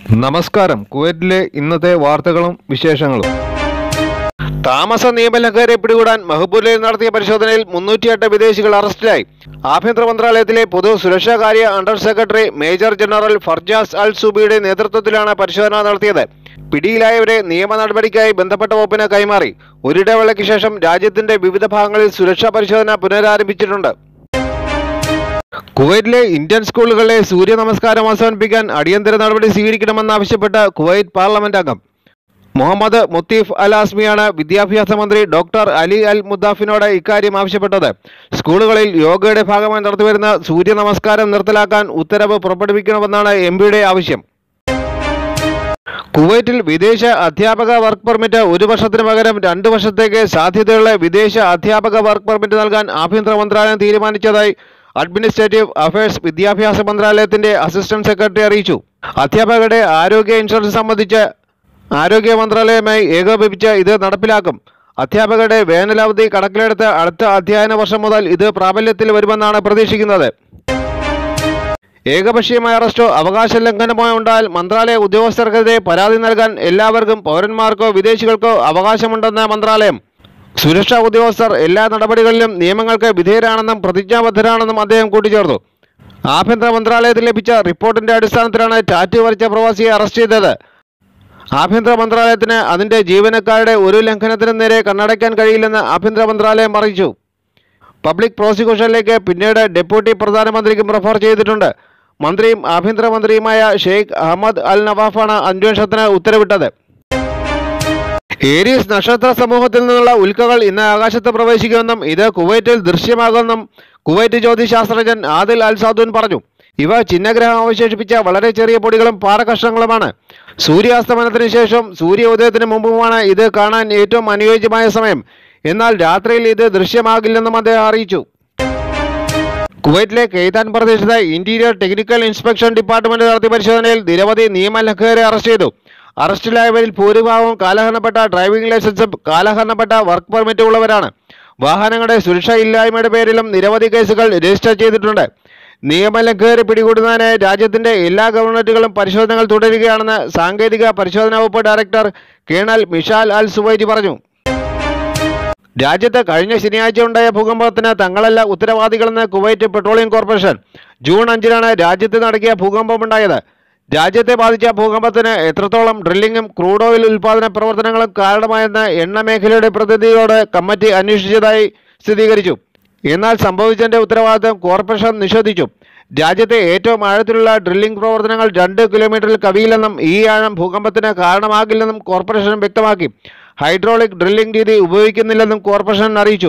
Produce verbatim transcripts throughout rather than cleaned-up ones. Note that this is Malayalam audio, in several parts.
നമസ്കാരം. കുവൈറ്റിലെ ഇന്നത്തെ വാർത്തകളും വിശേഷങ്ങളും. താമസ നിയമലംഘകരെ പിടികൂടാൻ മഹബൂലയിൽ നടത്തിയ പരിശോധനയിൽ മുന്നൂറ്റിയെട്ട് വിദേശികൾ അറസ്റ്റിലായി. ആഭ്യന്തര മന്ത്രാലയത്തിലെ പൊതു സുരക്ഷാകാര്യ under secretary major general Farjas al സൂബിയുടെ നേതൃത്വത്തിലാണ് പരിശോധന നടത്തിയത്. പിടിയിലായവരെ നിയമ നടപടിക്കായി ബന്ധപ്പെട്ട വകുപ്പിന് കൈമാറി. ഒരിടവേളയ്ക്ക് ശേഷം രാജ്യത്തിന്റെ വിവിധ ഭാഗങ്ങളിൽ സുരക്ഷാ പരിശോധന പുനരാരംഭിച്ചിട്ടുണ്ട്. കുവൈറ്റിലെ ഇന്ത്യൻ സ്കൂളുകളിലെ സൂര്യ നമസ്കാരം അവസാനിപ്പിക്കാൻ അടിയന്തര നടപടി സ്വീകരിക്കണമെന്നാവശ്യപ്പെട്ട് കുവൈറ്റ് പാർലമെന്റ് അംഗം മുഹമ്മദ് മുത്തീഫ് അൽ ആസ്മിയാണ് വിദ്യാഭ്യാസ മന്ത്രി ഡോക്ടർ അലി അൽ മുദ്ദാഫിനോട് ഇക്കാര്യം ആവശ്യപ്പെട്ടത്. സ്കൂളുകളിൽ യോഗയുടെ ഭാഗമായി നടത്തിവരുന്ന സൂര്യ നമസ്കാരം നിർത്തലാക്കാൻ ഉത്തരവ് പുറപ്പെടുവിക്കണമെന്നാണ് എം പിയുടെ ആവശ്യം. കുവൈറ്റിൽ വിദേശ അധ്യാപക വർക്ക് പെർമിറ്റ് ഒരു വർഷത്തിന് പകരം രണ്ട് വർഷത്തേക്ക് സാധ്യതയുള്ള വിദേശ അധ്യാപക വർക്ക് പെർമിറ്റ് നൽകാൻ ആഭ്യന്തര മന്ത്രാലയം തീരുമാനിച്ചതായി അഡ്മിനിസ്ട്രേറ്റീവ് അഫയേഴ്സ് വിദ്യാഭ്യാസ മന്ത്രാലയത്തിന്റെ അസിസ്റ്റന്റ് സെക്രട്ടറി അറിയിച്ചു. അധ്യാപകരുടെ ആരോഗ്യ ഇൻഷുറൻസ് സംബന്ധിച്ച് ആരോഗ്യ മന്ത്രാലയവുമായി ഏകോപിപ്പിച്ച് ഇത് നടപ്പിലാക്കും. അധ്യാപകരുടെ വേനലവധി കണക്കിലെടുത്ത് അടുത്ത അധ്യയന വർഷം മുതൽ ഇത് പ്രാബല്യത്തിൽ വരുമെന്നാണ് പ്രതീക്ഷിക്കുന്നത്. ഏകപക്ഷീയമായ അറസ്റ്റോ അവകാശ ലംഘനമോ ഉണ്ടായാൽ മന്ത്രാലയ ഉദ്യോഗസ്ഥർക്കെതിരെ പരാതി നൽകാൻ എല്ലാവർക്കും പൗരന്മാർക്കോ വിദേശികൾക്കോ അവകാശമുണ്ടെന്ന മന്ത്രാലയം. സുരക്ഷാ ഉദ്യോഗസ്ഥർ എല്ലാ നടപടികളിലും നിയമങ്ങൾക്ക് വിധേയരാണെന്നും പ്രതിജ്ഞാബദ്ധരാണെന്നും അദ്ദേഹം കൂട്ടിച്ചേർത്തു. ആഭ്യന്തര മന്ത്രാലയത്തിൽ ലഭിച്ച റിപ്പോർട്ടിന്റെ അടിസ്ഥാനത്തിലാണ് ടാറ്റു വരച്ച പ്രവാസിയെ അറസ്റ്റ് ചെയ്തത്. ആഭ്യന്തര മന്ത്രാലയത്തിന് അതിന്റെ ജീവനക്കാരുടെ ഒരു ലംഘനത്തിനും നേരെ കണ്ണടയ്ക്കാൻ കഴിയില്ലെന്ന് ആഭ്യന്തര മന്ത്രാലയം അറിയിച്ചു. പബ്ലിക് പ്രോസിക്യൂഷനിലേക്ക് പിന്നീട് ഡെപ്യൂട്ടി പ്രധാനമന്ത്രിക്കും റഫർ ചെയ്തിട്ടുണ്ട്. മന്ത്രിയും ആഭ്യന്തരമന്ത്രിയുമായ ഷെയ്ഖ് അഹമ്മദ് അൽ നവാഫാണ് അന്വേഷണത്തിന് ഉത്തരവിട്ടത്. ഏരീസ് നക്ഷത്ര സമൂഹത്തിൽ നിന്നുള്ള ഉൽക്കകൾ ഇന്ന് ആകാശത്ത് പ്രവേശിക്കുമെന്നും ഇത് കുവൈറ്റിൽ ദൃശ്യമാകുമെന്നും കുവൈറ്റ് ജ്യോതിശാസ്ത്രജ്ഞൻ ആദിൽ അൽ സാദൂൻ പറഞ്ഞു. ഇവ ചിഹ്നഗ്രഹം അവശേഷിപ്പിച്ച വളരെ ചെറിയ പൊടികളും പാറകഷ്ണങ്ങളുമാണ്. സൂര്യാസ്തമനത്തിന് ശേഷം സൂര്യോദയത്തിന് മുമ്പുമാണ് ഇത് കാണാൻ ഏറ്റവും അനുയോജ്യമായ സമയം. എന്നാൽ രാത്രിയിൽ ഇത് ദൃശ്യമാകില്ലെന്നും അദ്ദേഹം അറിയിച്ചു. കുവൈറ്റിലെ കെയ്താൻ പ്രദേശത്ത് ഇന്റീരിയർ ടെക്നിക്കൽ ഇൻസ്പെക്ഷൻ ഡിപ്പാർട്ട്മെന്റ് നടത്തിയ പരിശോധനയിൽ നിരവധി നിയമലംഘകരെ അറസ്റ്റ് ചെയ്തു. അറസ്റ്റിലായവരിൽ ഭൂരിഭാഗവും കാലഹരണപ്പെട്ട ഡ്രൈവിംഗ് ലൈസൻസും കാലഹരണപ്പെട്ട വർക്ക് പെർമിറ്റും ഉള്ളവരാണ്. വാഹനങ്ങളുടെ സുരക്ഷയില്ലായ്മയുടെ പേരിലും നിരവധി കേസുകൾ രജിസ്റ്റർ ചെയ്തിട്ടുണ്ട്. നിയമലംഘകരെ പിടികൂടുന്നതിനായി രാജ്യത്തിന്റെ എല്ലാ ഗവൺമെന്റുകളും പരിശോധനകൾ തുടരുകയാണെന്ന് സാങ്കേതിക പരിശോധനാ വകുപ്പ് director colonel Mishal al Suwaiti പറഞ്ഞു. രാജ്യത്ത് കഴിഞ്ഞ ശനിയാഴ്ച ഉണ്ടായ ഭൂകമ്പത്തിന് തങ്ങളല്ല ഉത്തരവാദികളെന്ന് കുവൈറ്റ് പെട്രോളിയം കോർപ്പറേഷൻ. ജൂൺ അഞ്ചിനാണ് രാജ്യത്ത് നടക്കിയ ഭൂകമ്പമുണ്ടായത്. രാജ്യത്തെ ബാധിച്ച ഭൂകമ്പത്തിന് എത്രത്തോളം ഡ്രില്ലിങ്ങും ക്രൂഡ് ഓയിൽ ഉൽപ്പാദന പ്രവർത്തനങ്ങളും കാരണമായെന്ന് എണ്ണ മേഖലയുടെ പ്രതിനിധിയോട് കമ്മിറ്റി അന്വേഷിച്ചതായി സ്ഥിരീകരിച്ചു. എന്നാൽ സംഭവിച്ചതിന്റെ ഉത്തരവാദിത്തം കോർപ്പറേഷൻ നിഷേധിച്ചു. രാജ്യത്തെ ഏറ്റവും ആഴത്തിലുള്ള ഡ്രില്ലിംഗ് പ്രവർത്തനങ്ങൾ രണ്ട് കിലോമീറ്ററിൽ കവിയില്ലെന്നും ഈ ആഴം ഭൂകമ്പത്തിന് കാരണമാകില്ലെന്നും കോർപ്പറേഷൻ വ്യക്തമാക്കി. ഹൈഡ്രോളിക് ഡ്രില്ലിംഗ് രീതി ഉപയോഗിക്കുന്നില്ലെന്നും കോർപ്പറേഷൻ അറിയിച്ചു.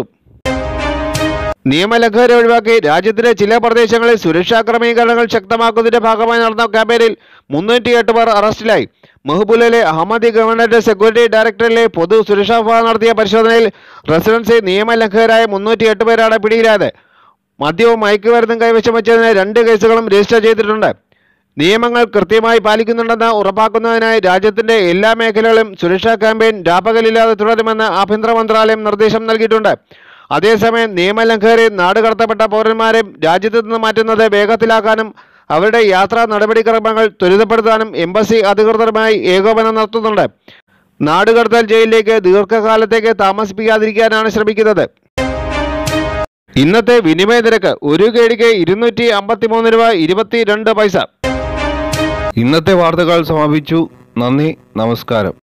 നിയമലംഘകരെ ഒഴിവാക്കി രാജ്യത്തിന്റെ ചില പ്രദേശങ്ങളിൽ സുരക്ഷാ ക്രമീകരണങ്ങൾ ശക്തമാക്കുന്നതിന്റെ ഭാഗമായി നടന്ന ക്യാമ്പയിനിൽ മുന്നൂറ്റിയെട്ട് പേർ അറസ്റ്റിലായി. മഹബൂലയിലെ അഹമ്മദി ഗവൺമെന്റ് സെക്യൂരിറ്റി ഡയറക്ടറിലെ പൊതു സുരക്ഷാ വിഭാഗം നടത്തിയ പരിശോധനയിൽ റെസിഡൻസി നിയമലംഘകരായ മുന്നൂറ്റിയെട്ട് പേരാണ് പിടിയിലായത്. മദ്യവും മയക്കുമരുന്നും കൈവശം വെച്ചതിന് രണ്ട് കേസുകളും രജിസ്റ്റർ ചെയ്തിട്ടുണ്ട്. നിയമങ്ങൾ കൃത്യമായി പാലിക്കുന്നുണ്ടെന്ന് ഉറപ്പാക്കുന്നതിനായി രാജ്യത്തിന്റെ എല്ലാ മേഖലകളിലും സുരക്ഷാ ക്യാമ്പയിൻ രാപ്പകലില്ലാതെ തുടരുമെന്ന് ആഭ്യന്തര മന്ത്രാലയം നിർദ്ദേശം നൽകിയിട്ടുണ്ട്. അതേസമയം നിയമലംഘകരെ നാടുകടത്തപ്പെട്ട പൗരന്മാരെയും രാജ്യത്തു നിന്ന് മാറ്റുന്നത് വേഗത്തിലാക്കാനും അവരുടെ യാത്രാ നടപടിക്രമങ്ങൾ ത്വരിതപ്പെടുത്താനും എംബസി അധികൃതരുമായി ഏകോപനം നടത്തുന്നുണ്ട്. നാടുകടത്തൽ ജയിലിലേക്ക് ദീർഘകാലത്തേക്ക് താമസിപ്പിക്കാതിരിക്കാനാണ് ശ്രമിക്കുന്നത്. ഇന്നത്തെ വിനിമയ നിരക്ക് ഒരു കേടിക്ക് ഇരുന്നൂറ്റി അമ്പത്തി മൂന്ന് രൂപ ഇരുപത്തി രണ്ട് പൈസ. ഇന്നത്തെ വാർത്തകൾ സമാപിച്ചു. നന്ദി, നമസ്കാരം.